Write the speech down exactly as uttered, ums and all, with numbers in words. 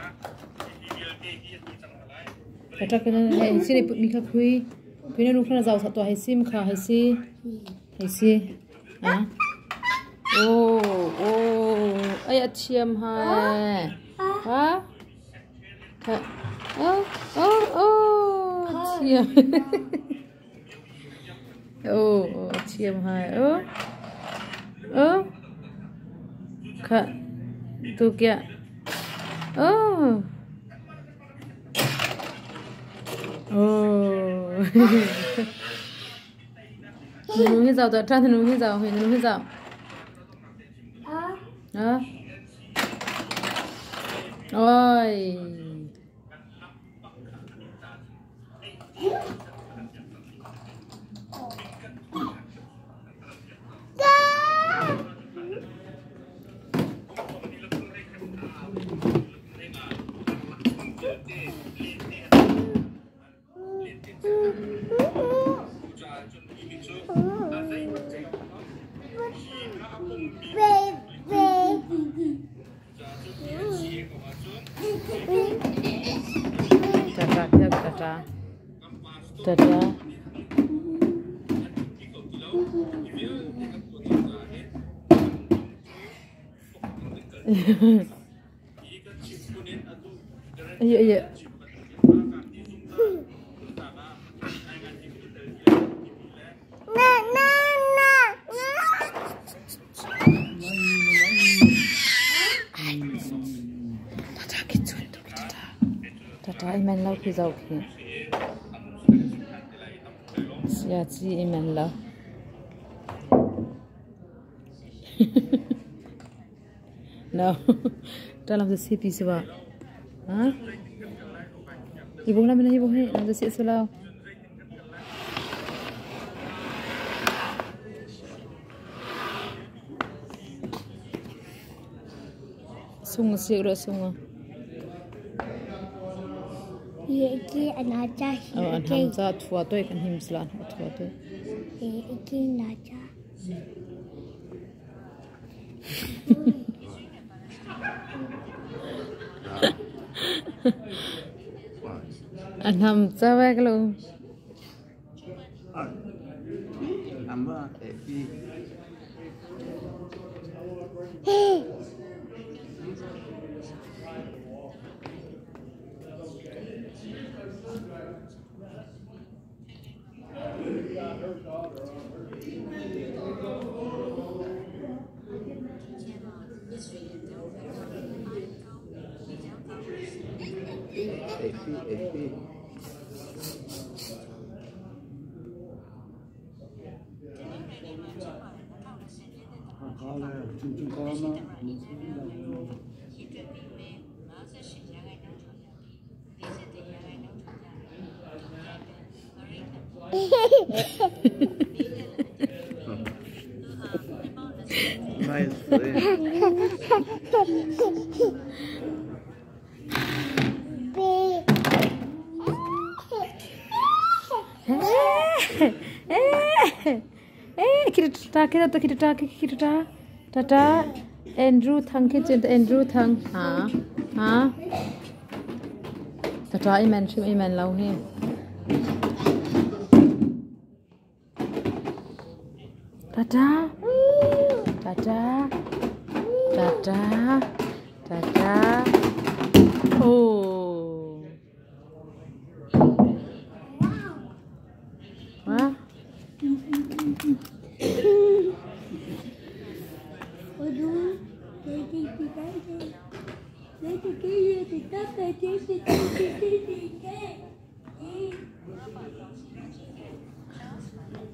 cái trắc cái này xin để mình khắc khui cái này lúc nào giàu sạch to hay sim khá hay si hay si à ô ô ai chiêm hai hả thật ô ô ô chiêm ô chiêm hai ô ô khá tu kia ô oh nung hi giàu ta nung hi giàu hi nung hi giàu hả ôi Tata, tata, tata, tata. Iya, iya. Tata iman lau khi giàu khi ya chi iman lau no ta làm gì xí xí vậy hả ibu làm gì ibu hay làm gì xí xí lau sung xí rồi sung Iki anaja. Oh, an hamza thua toi kan him slan thua toi. Iki naja. An hamza wa kalo. Amba epi. Epi, epi. Nice. Eh, kita ta kita ta kita ta kita ta tata Andrew Thang kitchen Andrew Thang ha ha tata iman chim iman lau he tata tata tata tata oh wah